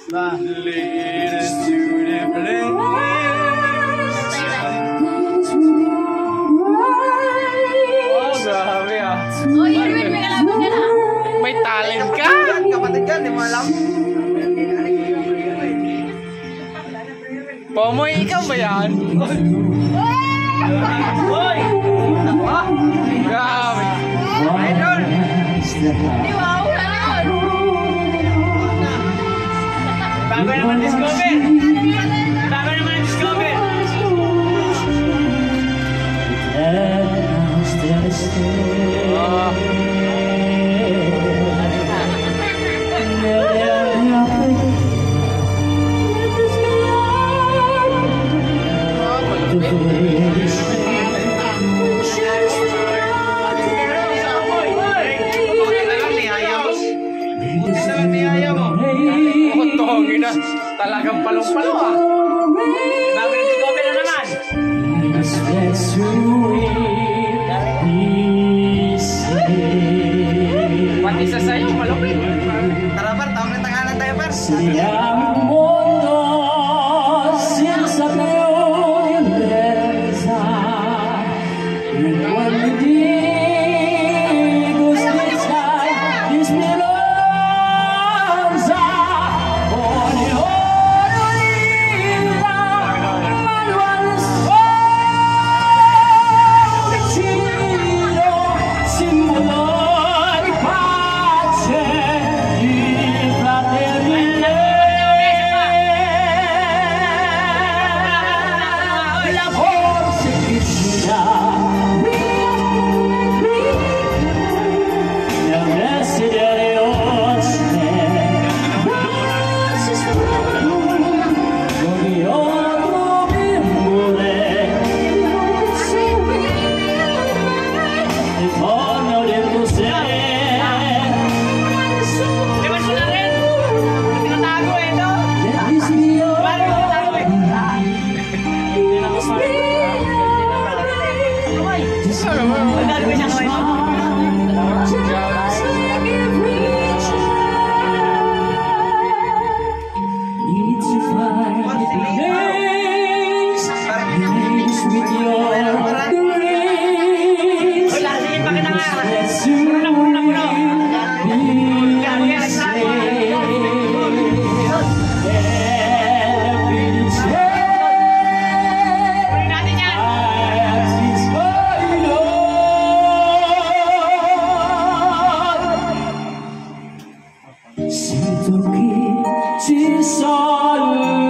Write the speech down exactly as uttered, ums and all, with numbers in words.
Lead us to the place. Oh, grabe ah. Oh, Irwin, may kalaban ka na. May talent ka. Kapatid ka, di mo alam. Pomoy, ikaw ba yan? Hoy! Grabe. Idol! Di wow, ganon. Bago naman discover. Bago naman discover. Oh. Talagang palong-palo ah. Bago na discover na naman. Pati sa sayo, malupit. Tara par, tawag na tangalan tayo par. Sinto que te só